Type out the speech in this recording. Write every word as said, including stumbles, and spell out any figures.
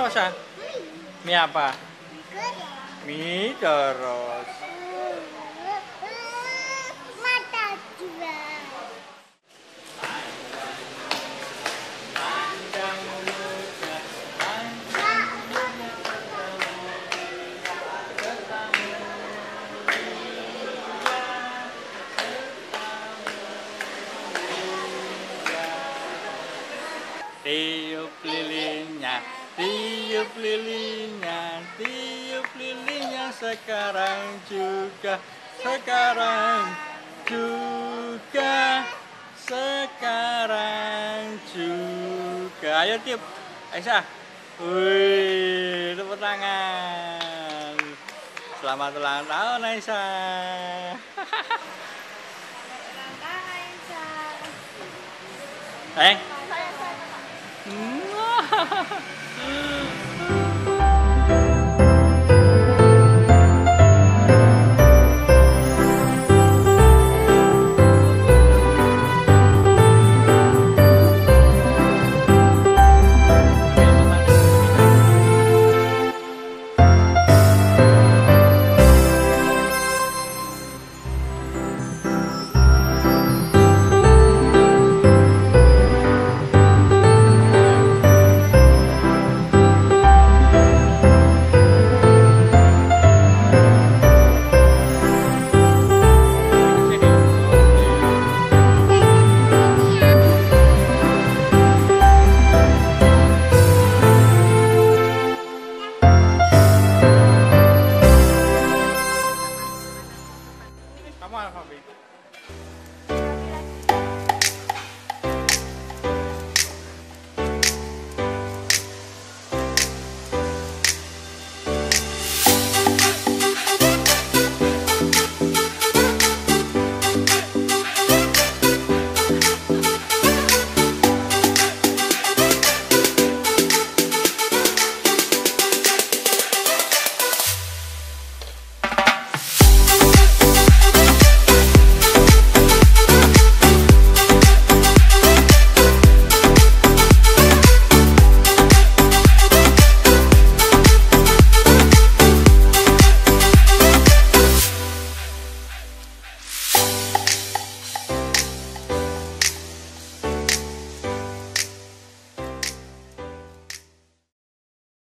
sosa? Mie apa? Mie terus. Mata dua. Tiup lilinnya, tiup lilinnya, tiup lilinnya sekarang juga, sekarang juga, sekarang juga. Ayo tiup, Aisyah. Wih, tepuk tangan. Selamat ulang tahun Aisyah. Eh?